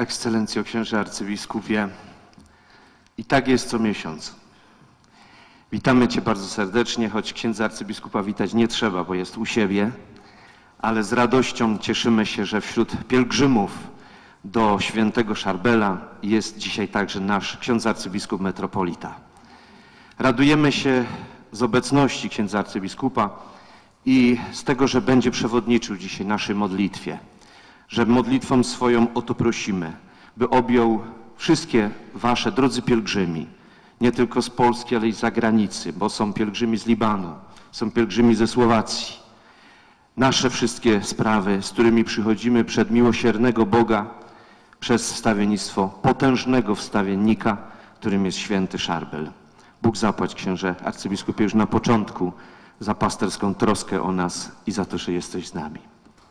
Ekscelencjo księże arcybiskupie, i tak jest co miesiąc. Witamy Cię bardzo serdecznie, choć księdza arcybiskupa witać nie trzeba, bo jest u siebie, ale z radością cieszymy się, że wśród pielgrzymów do świętego Szarbela jest dzisiaj także nasz ksiądz arcybiskup metropolita. Radujemy się z obecności księdza arcybiskupa i z tego, że będzie przewodniczył dzisiaj naszej modlitwie, że modlitwą swoją o to prosimy, by objął wszystkie wasze, drodzy pielgrzymi, nie tylko z Polski, ale i z zagranicy, bo są pielgrzymi z Libanu, są pielgrzymi ze Słowacji. Nasze wszystkie sprawy, z którymi przychodzimy przed miłosiernego Boga przez wstawiennictwo potężnego wstawiennika, którym jest święty Szarbel. Bóg zapłać, księże arcybiskupie, już na początku za pasterską troskę o nas i za to, że jesteś z nami.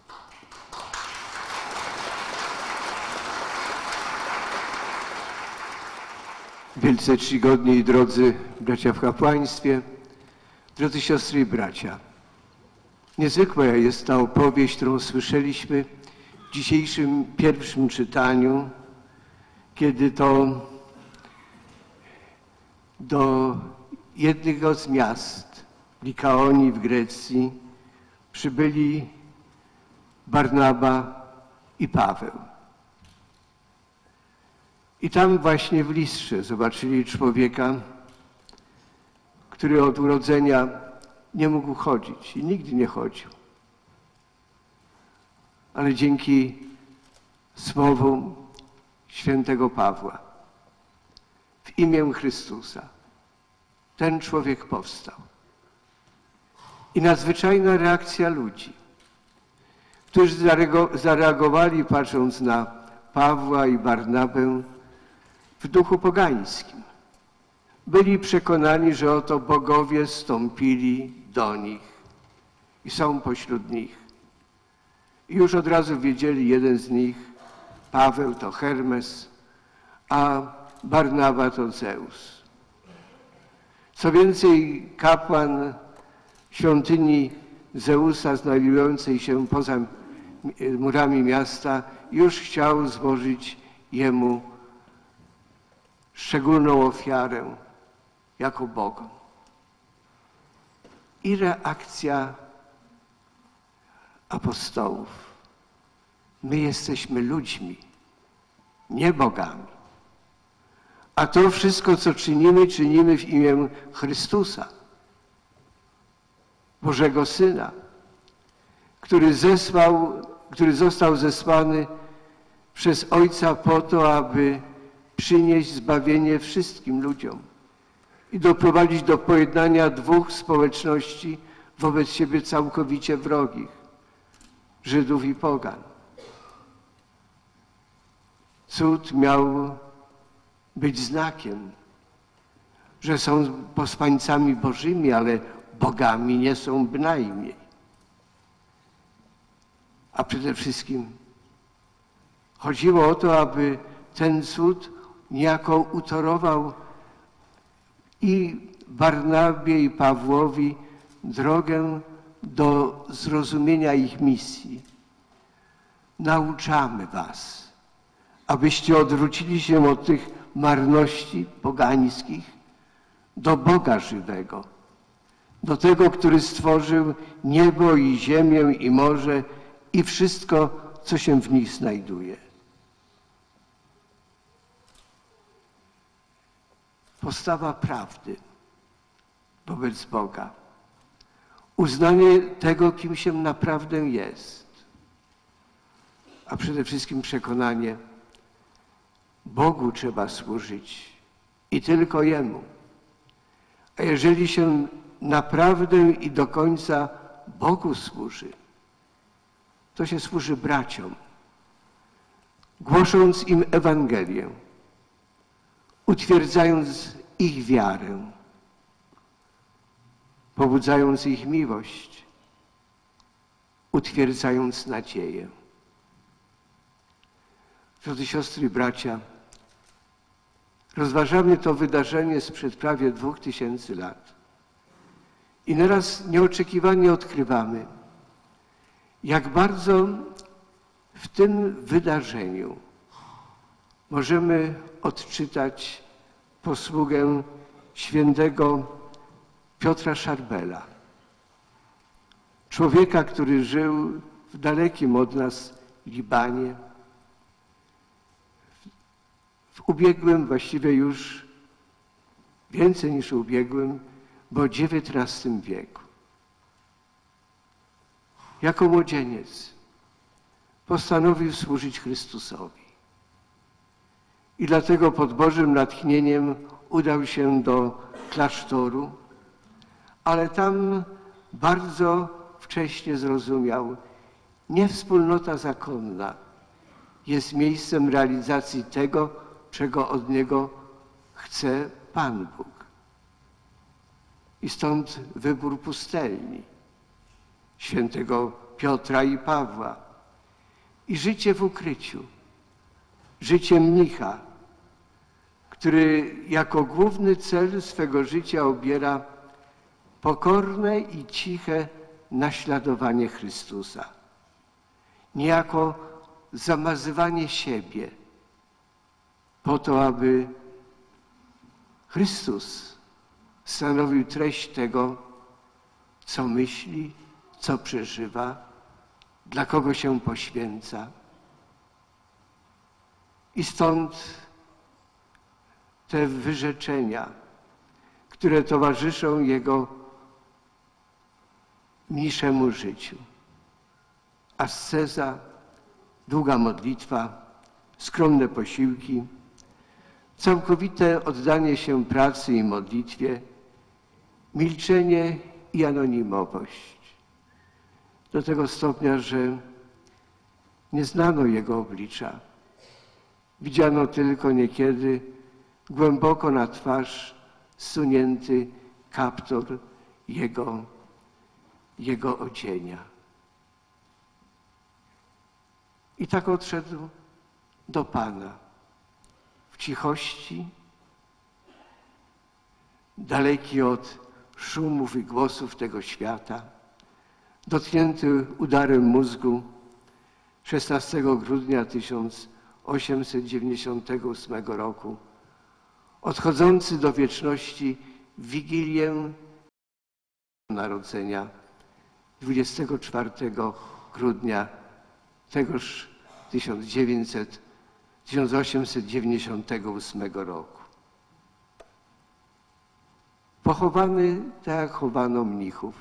Wielce czcigodni i drodzy bracia w kapłaństwie, drodzy siostry i bracia. Niezwykła jest ta opowieść, którą słyszeliśmy w dzisiejszym pierwszym czytaniu, kiedy to do jednego z miast Likaonii w Grecji przybyli Barnaba i Paweł. I tam właśnie w Listrze zobaczyli człowieka, który od urodzenia nie mógł chodzić i nigdy nie chodził. Ale dzięki słowom świętego Pawła w imię Chrystusa ten człowiek powstał. I nadzwyczajna reakcja ludzi, którzy zareagowali, patrząc na Pawła i Barnabę, w duchu pogańskim. Byli przekonani, że oto bogowie zstąpili do nich i są pośród nich. I już od razu wiedzieli, jeden z nich, Paweł to Hermes, a Barnaba to Zeus. Co więcej, kapłan świątyni Zeusa, znajdującej się poza murami miasta, już chciał złożyć jemu szczególną ofiarę jako Bogu. I reakcja apostołów. My jesteśmy ludźmi, nie bogami. A to wszystko, co czynimy, czynimy w imię Chrystusa, Bożego Syna, który został zesłany przez Ojca po to, aby przynieść zbawienie wszystkim ludziom i doprowadzić do pojednania dwóch społeczności wobec siebie całkowicie wrogich, Żydów i pogan. Cud miał być znakiem, że są posłańcami Bożymi, ale bogami nie są bynajmniej. A przede wszystkim chodziło o to, aby ten cud niejako utorował i Barnabie, i Pawłowi drogę do zrozumienia ich misji. Nauczamy was, abyście odwrócili się od tych marności pogańskich do Boga żywego, do tego, który stworzył niebo i ziemię i morze i wszystko, co się w nich znajduje. Postawa prawdy wobec Boga. Uznanie tego, kim się naprawdę jest. A przede wszystkim przekonanie, Bogu trzeba służyć i tylko Jemu. A jeżeli się naprawdę i do końca Bogu służy, to się służy braciom, głosząc im Ewangelię, utwierdzając ich wiarę, pobudzając ich miłość, utwierdzając nadzieję. Drodzy siostry i bracia, rozważamy to wydarzenie sprzed prawie 2000 lat i nieraz nieoczekiwanie odkrywamy, jak bardzo w tym wydarzeniu możemy odczytać posługę świętego Piotra Szarbela, człowieka, który żył w dalekim od nas Libanie, w ubiegłym, właściwie już więcej niż ubiegłym, bo XIX wieku. Jako młodzieniec postanowił służyć Chrystusowi. I dlatego pod Bożym natchnieniem udał się do klasztoru, ale tam bardzo wcześnie zrozumiał, nie wspólnota zakonna jest miejscem realizacji tego, czego od niego chce Pan Bóg. I stąd wybór pustelni świętego Piotra i Pawła i życie w ukryciu, życie mnicha, który jako główny cel swego życia obiera pokorne i ciche naśladowanie Chrystusa. Niejako zamazywanie siebie po to, aby Chrystus stanowił treść tego, co myśli, co przeżywa, dla kogo się poświęca. I stąd te wyrzeczenia, które towarzyszą jego mniejszemu życiu. Asceza, długa modlitwa, skromne posiłki, całkowite oddanie się pracy i modlitwie, milczenie i anonimowość. Do tego stopnia, że nie znano jego oblicza. Widziano tylko niekiedy głęboko na twarz zsunięty kaptur jego odzienia. I tak odszedł do Pana w cichości, daleki od szumów i głosów tego świata, dotknięty udarem mózgu 16 grudnia 1898 roku, odchodzący do wieczności w Wigilię Narodzenia 24 grudnia tegoż 1898 roku. Pochowany tak jak chowano mnichów,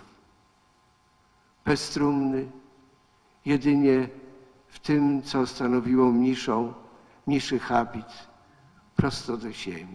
beztrumny, jedynie w tym, co stanowiło mniejszy habit, prosto do ziemi.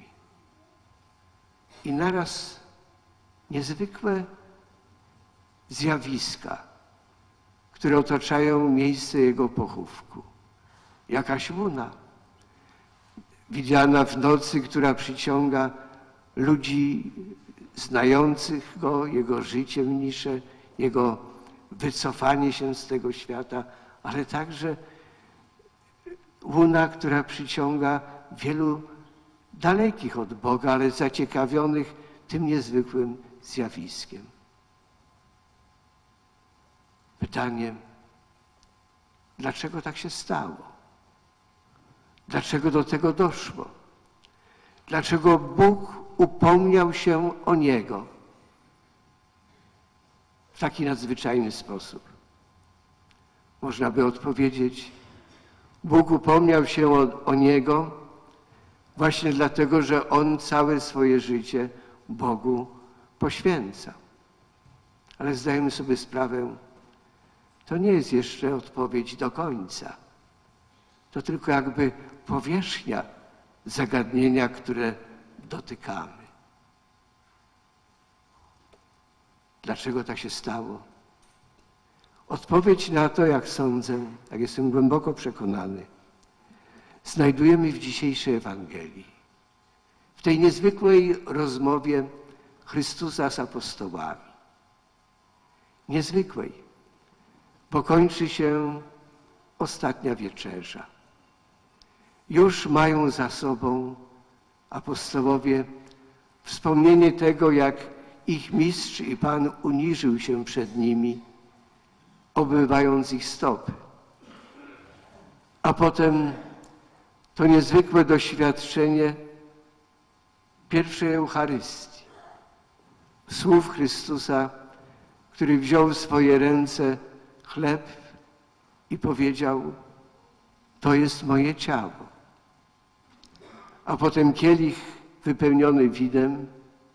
I naraz niezwykłe zjawiska, które otaczają miejsce jego pochówku. Jakaś łuna, widziana w nocy, która przyciąga ludzi znających go, jego życie mnisze, jego wycofanie się z tego świata, ale także łuna, która przyciąga wielu dalekich od Boga, ale zaciekawionych tym niezwykłym zjawiskiem. Pytanie, dlaczego tak się stało? Dlaczego do tego doszło? Dlaczego Bóg upomniał się o niego w taki nadzwyczajny sposób? Można by odpowiedzieć, Bóg upomniał się o niego właśnie dlatego, że on całe swoje życie Bogu poświęca. Ale zdajemy sobie sprawę, to nie jest jeszcze odpowiedź do końca. To tylko jakby powierzchnia zagadnienia, które dotykamy. Dlaczego tak się stało? Odpowiedź na to, jak sądzę, jak jestem głęboko przekonany, znajdujemy w dzisiejszej Ewangelii. W tej niezwykłej rozmowie Chrystusa z apostołami. Niezwykłej, bo kończy się ostatnia wieczerza. Już mają za sobą apostołowie wspomnienie tego, jak ich mistrz i Pan uniżył się przed nimi, obmywając ich stopy. A potem to niezwykłe doświadczenie pierwszej Eucharystii. Słów Chrystusa, który wziął w swoje ręce chleb i powiedział: to jest moje ciało. A potem kielich wypełniony winem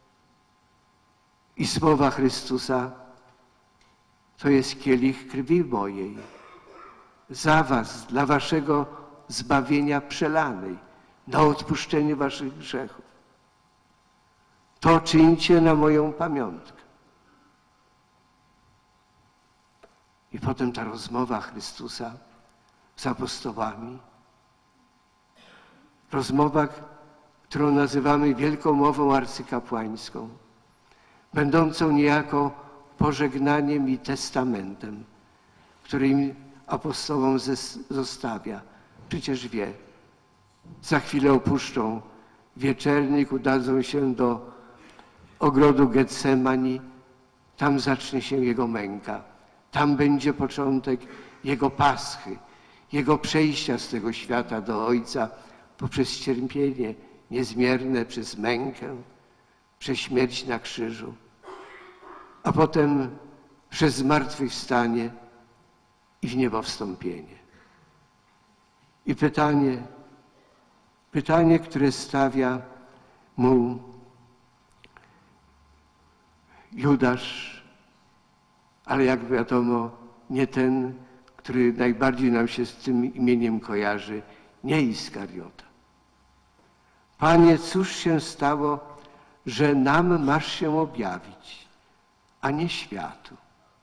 i słowa Chrystusa: to jest kielich krwi mojej, za was, dla waszego zbawienia przelanej, na odpuszczenie waszych grzechów. To czyńcie na moją pamiątkę. I potem ta rozmowa Chrystusa z apostołami, rozmowa, którą nazywamy wielką mową arcykapłańską, będącą niejako pożegnaniem i testamentem, który im apostołom zostawia. Przecież wie, za chwilę opuszczą wieczernik, udadzą się do ogrodu Getsemani, tam zacznie się Jego męka. Tam będzie początek Jego paschy, Jego przejścia z tego świata do Ojca poprzez cierpienie niezmierne, przez mękę, przez śmierć na krzyżu, a potem przez zmartwychwstanie i w niebo wstąpienie. I pytanie, które stawia mu Judasz, ale jak wiadomo, nie ten, który najbardziej nam się z tym imieniem kojarzy, nie Iskariota. Panie, cóż się stało, że nam masz się objawić, a nie światu?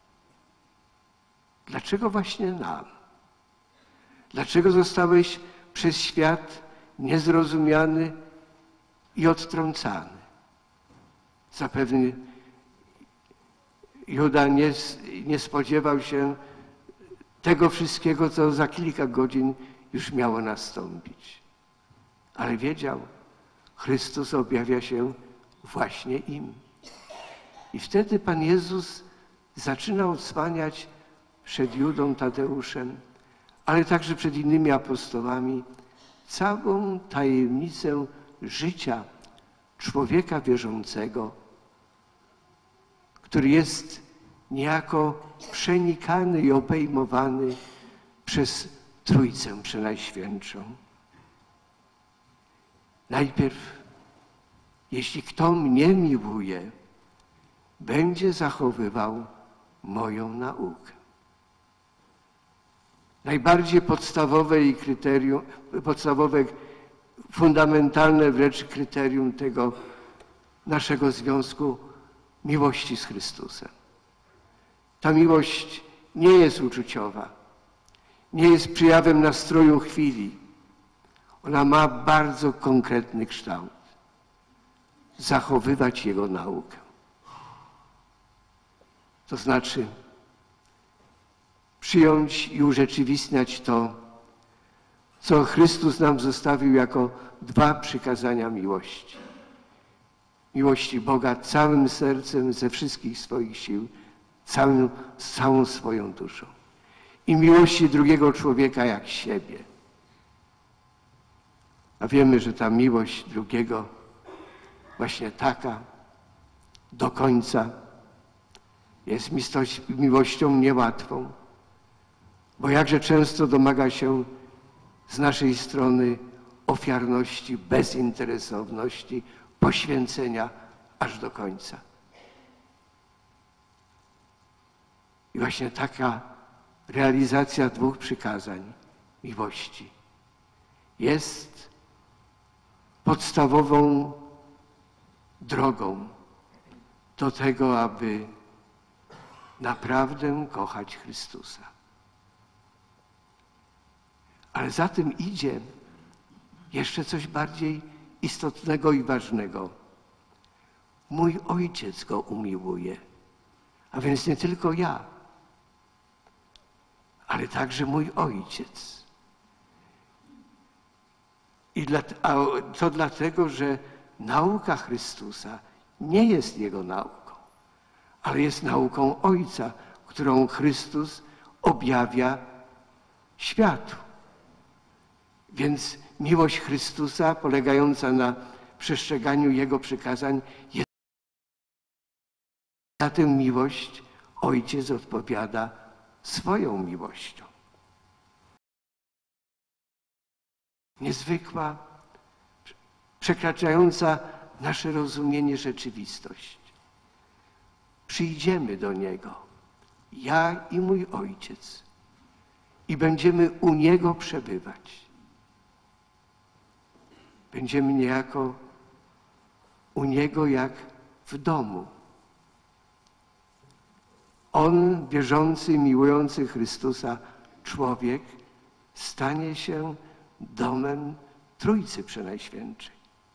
Dlaczego właśnie nam? Dlaczego zostałeś przez świat niezrozumiany i odtrącany? Zapewne Juda nie spodziewał się tego wszystkiego, co za kilka godzin już miało nastąpić. Ale wiedział, Chrystus objawia się właśnie im. I wtedy Pan Jezus zaczyna odsłaniać przed Judą Tadeuszem, ale także przed innymi apostołami całą tajemnicę życia człowieka wierzącego, który jest niejako przenikany i obejmowany przez Trójcę Przenajświętszą. Najpierw, jeśli kto mnie miłuje, będzie zachowywał moją naukę. Najbardziej podstawowe, fundamentalne wręcz kryterium tego naszego związku miłości z Chrystusem. Ta miłość nie jest uczuciowa, nie jest przejawem nastroju chwili. Ona ma bardzo konkretny kształt. Zachowywać Jego naukę. To znaczy przyjąć i urzeczywistniać to, co Chrystus nam zostawił jako 2 przykazania miłości. Miłości Boga całym sercem, ze wszystkich swoich sił, z całą swoją duszą. I miłości drugiego człowieka jak siebie. A wiemy, że ta miłość drugiego, właśnie taka, do końca, jest miłością niełatwą, bo jakże często domaga się z naszej strony ofiarności, bezinteresowności, poświęcenia aż do końca. I właśnie taka realizacja 2 przykazań miłości jest podstawową drogą do tego, aby naprawdę kochać Chrystusa. Ale za tym idzie jeszcze coś bardziej istotnego i ważnego. Mój Ojciec go umiłuje, a więc nie tylko ja, ale także mój Ojciec. To dlatego, że nauka Chrystusa nie jest Jego nauką, ale jest nauką Ojca, którą Chrystus objawia światu. Więc miłość Chrystusa polegająca na przestrzeganiu Jego przykazań. Za tę miłość Ojciec odpowiada swoją miłością. Niezwykła, przekraczająca nasze rozumienie rzeczywistość. Przyjdziemy do Niego, ja i mój Ojciec, i będziemy u Niego przebywać. Będziemy niejako u Niego jak w domu. On, wierzący, miłujący Chrystusa człowiek, stanie się domem Trójcy Przenajświętszej.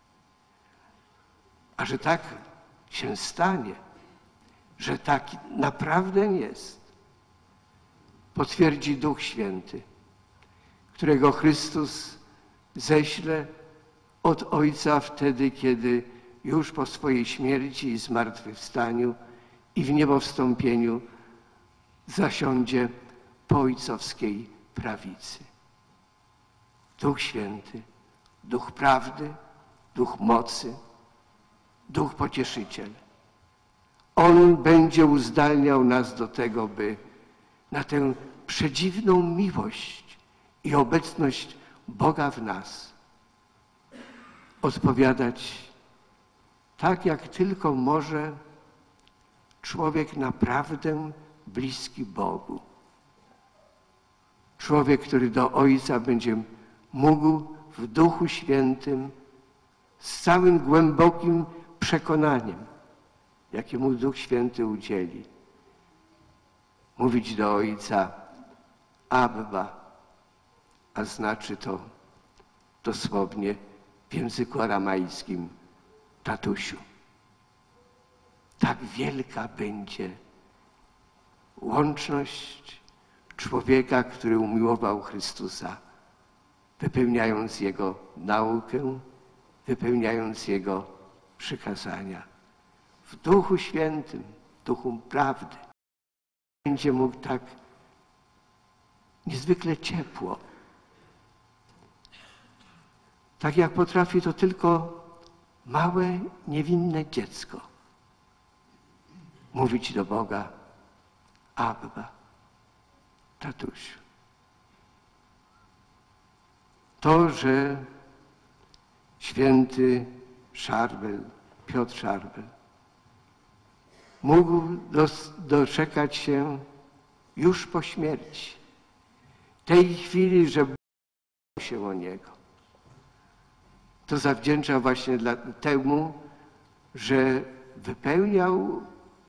A że tak się stanie, że tak naprawdę jest, potwierdzi Duch Święty, którego Chrystus ześle od Ojca wtedy, kiedy już po swojej śmierci i zmartwychwstaniu i w niebowstąpieniu zasiądzie po ojcowskiej prawicy. Duch Święty, Duch prawdy, Duch mocy, Duch Pocieszyciel. On będzie uzdalniał nas do tego, by na tę przedziwną miłość i obecność Boga w nas odpowiadać tak, jak tylko może człowiek naprawdę bliski Bogu. Człowiek, który do Ojca będzie mógł w Duchu Świętym z całym głębokim przekonaniem, jakie mu Duch Święty udzieli, mówić do Ojca Abba, a znaczy to dosłownie w języku aramejskim tatusiu. Tak wielka będzie łączność człowieka, który umiłował Chrystusa, wypełniając Jego naukę, wypełniając Jego przykazania. W Duchu Świętym, Duchu prawdy, będzie mógł tak niezwykle ciepło, tak jak potrafi to tylko małe, niewinne dziecko, mówić do Boga Abba, tatusiu. To, że święty Szarbel, Piotr Szarbel, mógł doczekać się już po śmierci, tej chwili, że bał się o Niego, to zawdzięcza właśnie temu, że wypełniał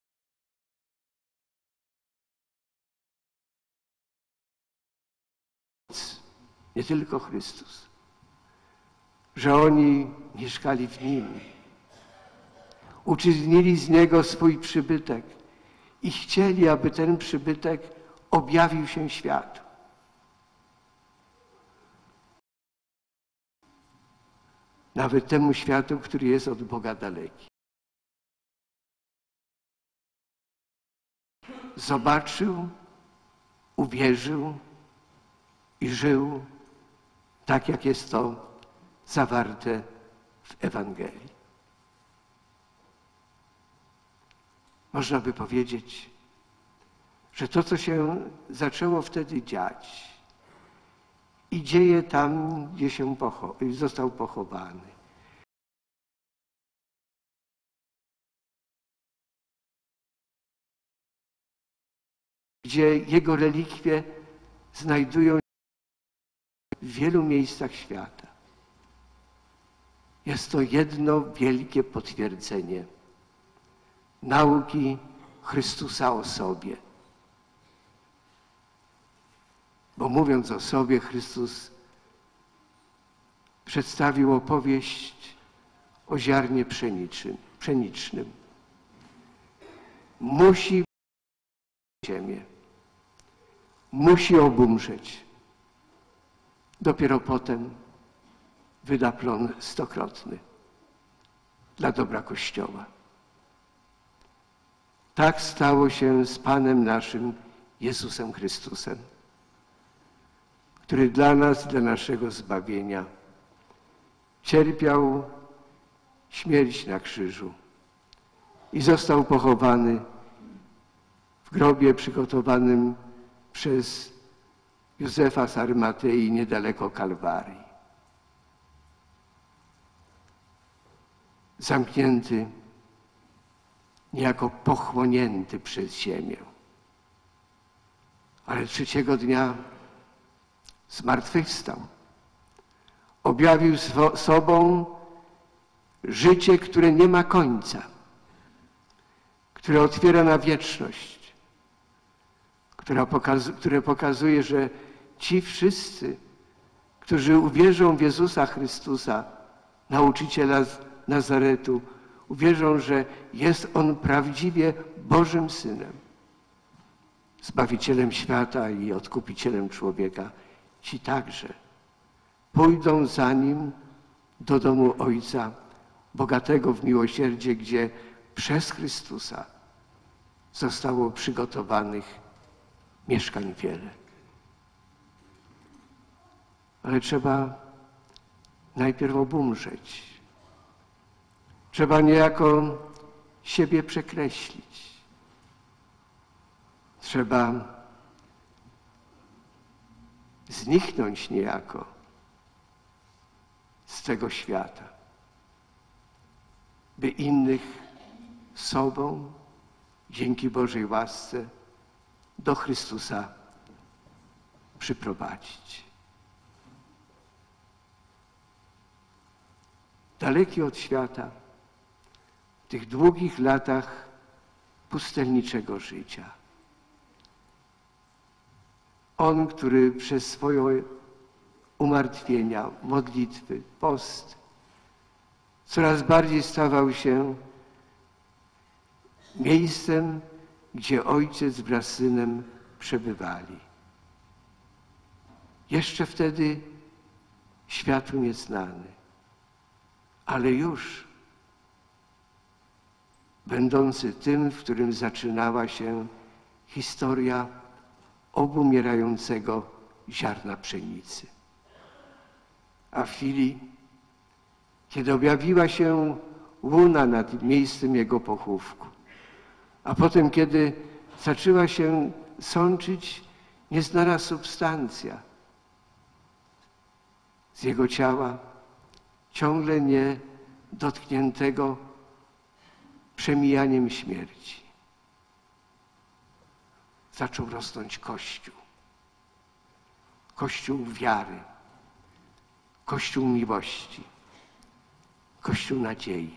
nie tylko Chrystus, że oni mieszkali w Nim, uczynili z Niego swój przybytek i chcieli, aby ten przybytek objawił się światu. Nawet temu światu, który jest od Boga daleki. Zobaczył, uwierzył i żył tak, jak jest to zawarte w Ewangelii. Można by powiedzieć, że to, co się zaczęło wtedy dziać i dzieje tam, gdzie się został pochowany, gdzie jego relikwie znajdują się w wielu miejscach świata. Jest to jedno wielkie potwierdzenie nauki Chrystusa o sobie. Bo mówiąc o sobie, Chrystus przedstawił opowieść o ziarnie pszenicznym. Musi ziemię, musi obumrzeć. Dopiero potem wyda plon stokrotny dla dobra Kościoła. Tak stało się z Panem naszym Jezusem Chrystusem, który dla nas, dla naszego zbawienia cierpiał śmierć na krzyżu i został pochowany w grobie przygotowanym przez Józefa z Arymatei niedaleko Kalwarii. Zamknięty, niejako pochłonięty przez ziemię. Ale trzeciego dnia zmartwychwstał. Objawił sobą życie, które nie ma końca, które otwiera na wieczność, które pokazuje, że ci wszyscy, którzy uwierzą w Jezusa Chrystusa, nauczyciela z Nazaretu, uwierzą, że jest On prawdziwie Bożym Synem, Zbawicielem świata i Odkupicielem człowieka, ci także pójdą za Nim do domu Ojca, bogatego w miłosierdzie, gdzie przez Chrystusa zostało przygotowanych mieszkań wiele. Ale trzeba najpierw obumrzeć. Trzeba niejako siebie przekreślić. Trzeba zniknąć niejako z tego świata, by innych sobą, dzięki Bożej łasce, do Chrystusa przyprowadzić. Daleki od świata, w tych długich latach pustelniczego życia. On, który przez swoje umartwienia, modlitwy, post coraz bardziej stawał się miejscem, gdzie Ojciec wraz z Synem przebywali. Jeszcze wtedy światu nieznany, ale już będący tym, w którym zaczynała się historia obumierającego ziarna pszenicy. A w chwili, kiedy objawiła się łuna nad miejscem jego pochówku, a potem, kiedy zaczęła się sączyć nieznana substancja z jego ciała, ciągle nie dotkniętego przemijaniem śmierci, zaczął rosnąć Kościół. Kościół wiary, Kościół miłości, Kościół nadziei.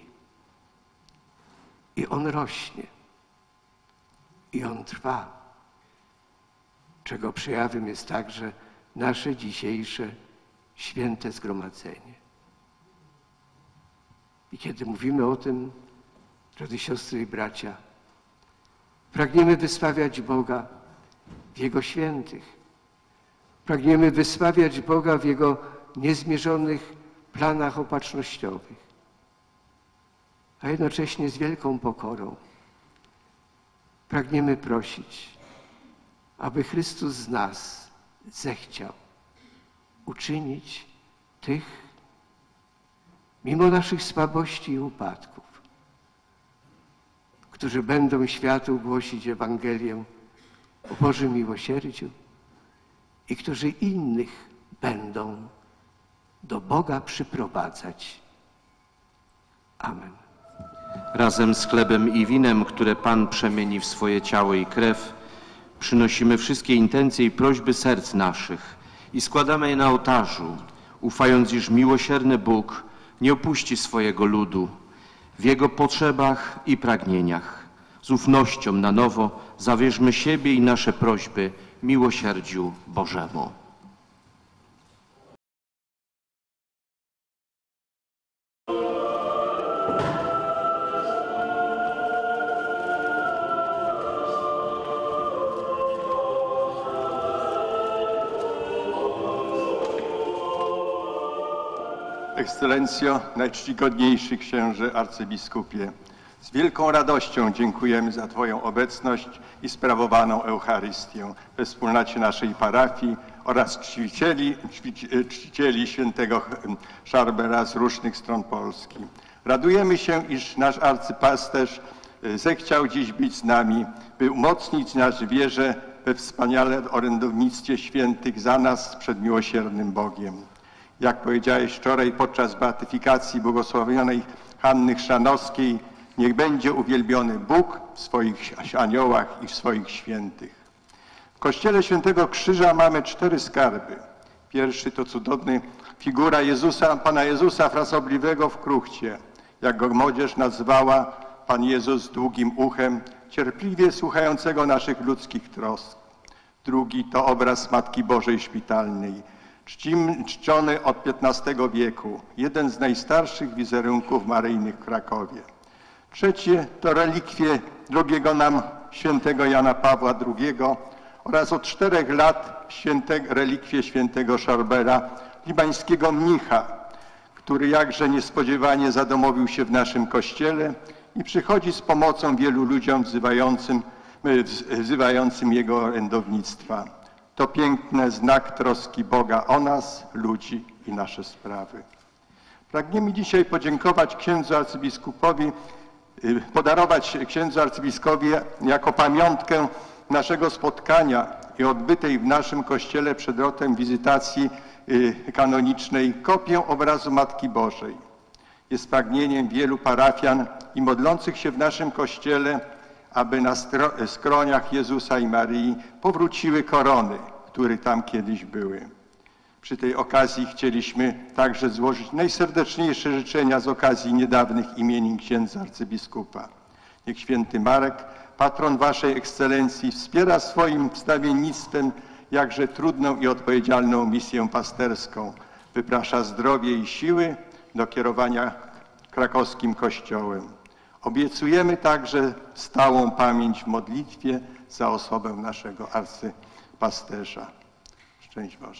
I on rośnie. I on trwa. Czego przejawem jest także nasze dzisiejsze święte zgromadzenie. I kiedy mówimy o tym, drodzy siostry i bracia, pragniemy wysławiać Boga w Jego świętych. Pragniemy wysławiać Boga w Jego niezmierzonych planach opatrznościowych. A jednocześnie z wielką pokorą pragniemy prosić, aby Chrystus z nas zechciał uczynić tych, mimo naszych słabości i upadków, którzy będą światu głosić Ewangelię o Bożym miłosierdziu i którzy innych będą do Boga przyprowadzać. Amen. Razem z chlebem i winem, które Pan przemieni w swoje ciało i krew, przynosimy wszystkie intencje i prośby serc naszych i składamy je na ołtarzu, ufając, iż miłosierny Bóg nie opuści swojego ludu w jego potrzebach i pragnieniach. Z ufnością na nowo zawierzmy siebie i nasze prośby miłosierdziu Bożemu. Ekscelencjo, najczcigodniejszy księże arcybiskupie, z wielką radością dziękujemy za Twoją obecność i sprawowaną Eucharystię we wspólnocie naszej parafii oraz czcicieli świętego Szarbera z różnych stron Polski. Radujemy się, iż nasz arcypasterz zechciał dziś być z nami, by umocnić nas w wierze we wspaniale orędownictwie świętych za nas przed miłosiernym Bogiem. Jak powiedziałeś wczoraj podczas beatyfikacji błogosławionej Hanny Chrzanowskiej, niech będzie uwielbiony Bóg w swoich aniołach i w swoich świętych. W kościele Świętego Krzyża mamy 4 skarby. Pierwszy to cudowna figura Jezusa, Pana Jezusa frasobliwego w kruchcie. Jak go młodzież nazwała, Pan Jezus z długim uchem, cierpliwie słuchającego naszych ludzkich trosk. Drugi to obraz Matki Bożej Szpitalnej, czczony od XV wieku, jeden z najstarszych wizerunków maryjnych w Krakowie. Trzecie to relikwie drugiego nam świętego Jana Pawła II oraz od 4 lat relikwie świętego Szarbera, libańskiego mnicha, który jakże niespodziewanie zadomowił się w naszym kościele i przychodzi z pomocą wielu ludziom wzywającym jego orędownictwa. To piękny znak troski Boga o nas, ludzi i nasze sprawy. Pragniemy dzisiaj podziękować księdzu arcybiskupowi, podarować księdzu arcybiskupowi jako pamiątkę naszego spotkania i odbytej w naszym kościele przed rotem wizytacji kanonicznej kopię obrazu Matki Bożej. Jest pragnieniem wielu parafian i modlących się w naszym kościele, aby na skroniach Jezusa i Maryi powróciły korony, które tam kiedyś były. Przy tej okazji chcieliśmy także złożyć najserdeczniejsze życzenia z okazji niedawnych imienin księdza arcybiskupa. Niech święty Marek, patron waszej ekscelencji, wspiera swoim wstawiennictwem jakże trudną i odpowiedzialną misję pasterską. Wyprasza zdrowie i siły do kierowania krakowskim Kościołem. Obiecujemy także stałą pamięć w modlitwie za osobę naszego arcypasterza. Szczęść Boże.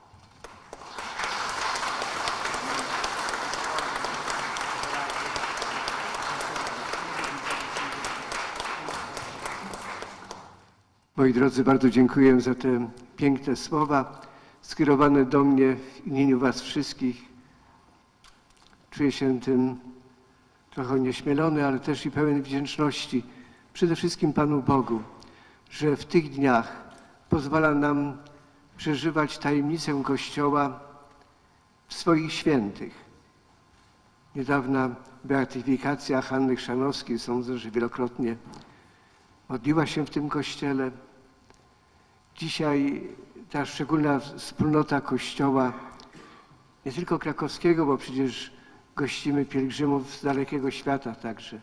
Moi drodzy, bardzo dziękuję za te piękne słowa skierowane do mnie w imieniu was wszystkich. Czuję się tym trochę onieśmielony, ale też i pełen wdzięczności przede wszystkim Panu Bogu, że w tych dniach pozwala nam przeżywać tajemnicę Kościoła w swoich świętych. Niedawna beatyfikacja Hanny Chrzanowskiej, sądzę, że wielokrotnie modliła się w tym Kościele. Dzisiaj ta szczególna wspólnota Kościoła, nie tylko krakowskiego, bo przecież gościmy pielgrzymów z dalekiego świata także.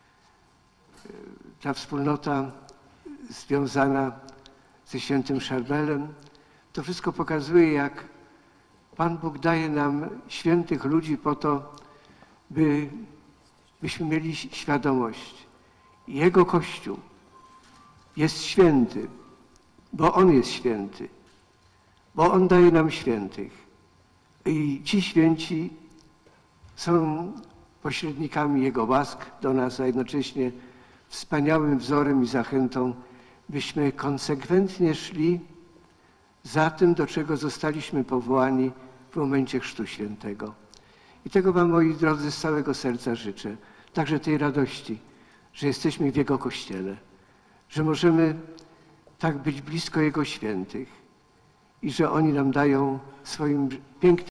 Ta wspólnota związana ze świętym Szarbelem, to wszystko pokazuje, jak Pan Bóg daje nam świętych ludzi po to, byśmy mieli świadomość. Jego Kościół jest święty, bo On jest święty, bo On daje nam świętych. I ci święci są pośrednikami Jego łask do nas, a jednocześnie wspaniałym wzorem i zachętą, byśmy konsekwentnie szli za tym, do czego zostaliśmy powołani w momencie Chrztu Świętego. I tego wam, moi drodzy, z całego serca życzę. Także tej radości, że jesteśmy w Jego Kościele, że możemy tak być blisko Jego świętych i że oni nam dają swoim pięknym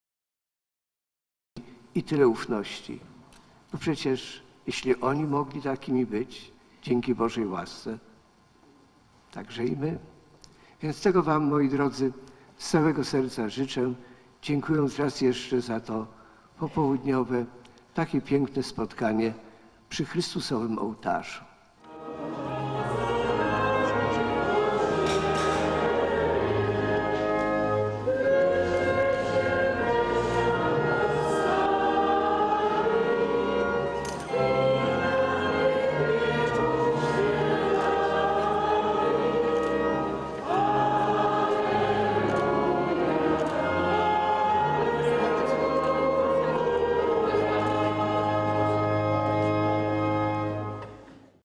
i tyle ufności. Bo przecież jeśli oni mogli takimi być, dzięki Bożej łasce, także i my. Więc tego wam, moi drodzy, z całego serca życzę, dziękując raz jeszcze za to popołudniowe, takie piękne spotkanie przy Chrystusowym ołtarzu.